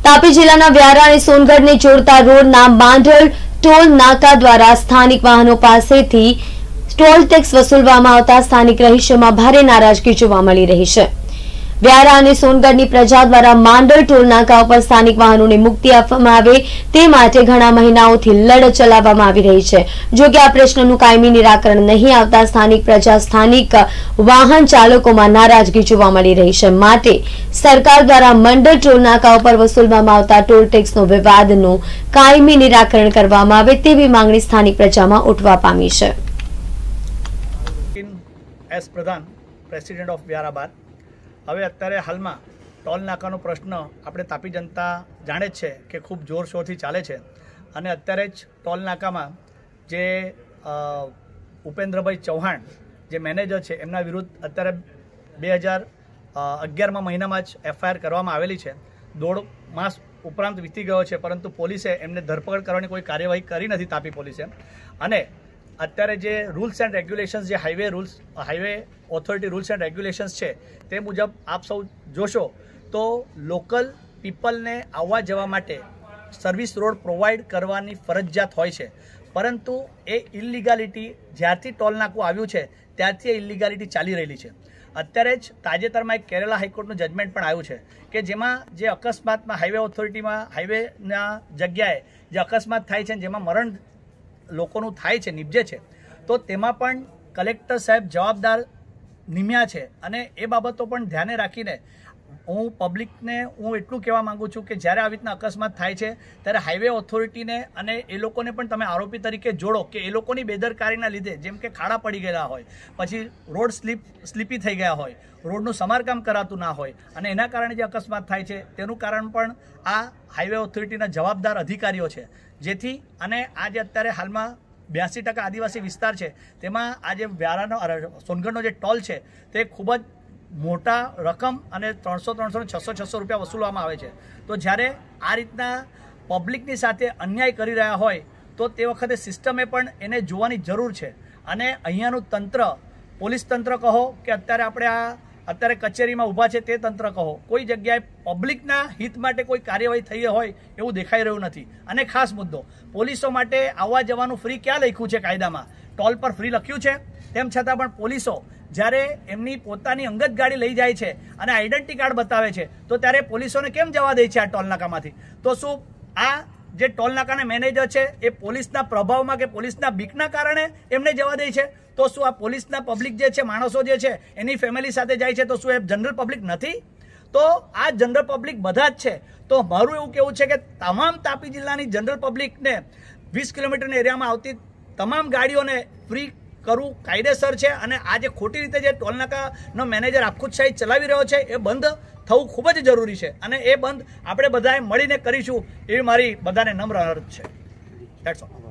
तापी जिल्लाના વ્યારા અને સોનગઢને જોડતા રોડના માંડલ ટોલ નાકા દ્વારા સ્થાનિક વાહનો પાસેથી ટોલ ટેક્સ વસૂલવામાં આવતા સ્થાનિક રહીશોમાં ભારે નારાજગી જોવા મળી રહી છે। વ્યારા અને સોનગઢની પ્રજા દ્વારા માંડલ ટોલ નાકા ઉપર સ્થાનિક વાહનોને મુક્તિ આપવામાં આવે તે માટે ઘણા મહિનાઓથી લડત ચલાવવામાં આવી રહી છે। જો કે આ પ્રશ્નનું કાયમી નિરાકરણ નહીં આવતા સ્થાનિક પ્રજા સ્થાનિક વાહન ચાલકોમાં નારાજગી જોવા મળી રહી છે। માટે સરકાર દ્વારા મંડળ ટોલ નાકા ઉપર વસૂલવામાં આવતા ટોલ ટેક્સનો વિવાદનું કાયમી નિરાકરણ કરવામાં આવે તેવી માંગણી સ્થાનિક પ્રજામાં ઉઠવા પામી છે। એસ પ્રધાન પ્રેસિડેન્ટ ઓફ વ્યારા હવે અત્યારે હાલમાં ટોલ નાકાનો પ્રશ્ન આપણે તાપી જનતા જાણે જ છે કે ખૂબ જોરશોરથી ચાલે છે અને અત્યારે જ ટોલ નાકામાં જે ઉપેન્દ્રભાઈ ચૌહાણ જે મેનેજર છે એમના વિરુદ્ધ અત્યારે 2011માં મહિનામાં જ એફઆઈઆર કરવામાં આવેલી છે। 1.5 માસ ઉપરાંત વીતી ગયો છે પરંતુ પોલીસે એમને ધરપકડ કરવાની કોઈ કાર્યવાહી કરી નથી તાપી પોલીસે। અને અત્યારે જે રૂલ્સ એન્ડ રેગ્યુલેશન્સ જે highway authority rules and regulations છે તે મુજબ આપ સૌ જોશો તો લોકલ પીપલને આવવા જવા માટે સર્વિસ રોડ પ્રોવાઈડ કરવાની ફરજિયાત હોય છે, પરંતુ એ ઇલિગાલિટી જ્યારથી ટોલ નાકું આવ્યું છે ત્યારથી એ ઇલિગાલિટી ચાલી રહેલી છે। અત્યારે જ તાજેતરમાં એક કેરલા હાઈકોર્ટનું જજમેન્ટ પણ આવ્યું છે કે જેમાં જે અકસ્માતમાં હાઈવે ઓથોરિટીમાં હાઈવેના જગ્યાએ જે અકસ્માત થાય છે જેમાં મરણ લોકોનું થાય છે નિપજે છે તો તેમાં પણ કલેક્ટર સાહેબ જવાબદાર નિમ્યા છે। અને એ બાબતો પણ ધ્યાને રાખીને હું પબ્લિકને એટલું કહેવા માંગુ છું કે જ્યારે આવી રીતના અકસ્માત થાય છે ત્યારે હાઈવે ઓથોરિટીને અને એ લોકોને પણ તમે આરોપી તરીકે જોડો કે એ લોકોની બેદરકારીના લીધે જેમ કે ખાડા પડી ગયેલા હોય, પછી રોડ સ્લીપી થઈ ગયા હોય, રોડનું સમારકામ કરાતું ના હોય અને એના કારણે જે અકસ્માત થાય છે તેનું કારણ પણ આ હાઈવે ઓથોરિટીના જવાબદાર અધિકારીઓ છે। જેથી અને આ જે અત્યારે હાલમાં 82% આદિવાસી વિસ્તાર છે તેમાં આ જે વ્યારાનો સોનગઢનો જે ટોલ છે તે ખૂબ જ મોટા રકમ અને 300, 600 રૂપિયા વસૂલવામાં આવે છે। તો જ્યારે આ રીતના પબ્લિકની સાથે અન્યાય કરી રહ્યા હોય તો તે વખતે સિસ્ટમે પણ એને જોવાની જરૂર છે। અને અહીંયાનું તંત્ર, પોલીસ તંત્ર કહો કે અત્યારે કચેરીમાં ઊભા છે તે તંત્ર કહો, કોઈ જગ્યાએ પબ્લિકના હિત માટે કોઈ કાર્યવાહી થઈ હોય એવું દેખાઈ રહ્યું નથી। અને ખાસ મુદ્દો, પોલીસો માટે આવવા જવાનું ફ્રી ક્યાં લખ્યું છે કાયદામાં? ટોલ પર ફ્રી લખ્યું છે, તેમ છતાં પણ પોલીસો જ્યારે એમની પોતાની અંગત ગાડી લઈ જાય છે અને આઈડેન્ટિટી કાર્ડ બતાવે છે તો ત્યારે પોલીસોને કેમ જવા દે છે આ ટોલ નાકામાંથી? તો શું આ જે ટોલ નાકાના મેનેજર છે એ પોલીસના પ્રભાવમાં કે પોલીસના બીકના કારણે એમને જવા દે છે? તો શું આ પોલીસના પબ્લિક જે છે, માણસો જે છે એની ફેમિલી સાથે જાય છે તો શું એ જનરલ પબ્લિક નથી? તો આ જનરલ પબ્લિક બધા જ છે। તો મારું એવું કહેવું છે કે તમામ તાપી જિલ્લાની જનરલ પબ્લિકને 20 કિલોમીટરના એરિયામાં આવતી તમામ ગાડીઓને ફ્રી કરવું કાયદેસર છે। અને આ જે ખોટી રીતે જે ટોલ નાકાનો મેનેજર આખુતશાહી ચલાવી રહ્યો છે એ બંધ થવું ખૂબ જ જરૂરી છે અને એ બંધ આપણે બધાએ મળીને કરીશું એવી મારી બધાને નમ્ર અરજ છે। That's all.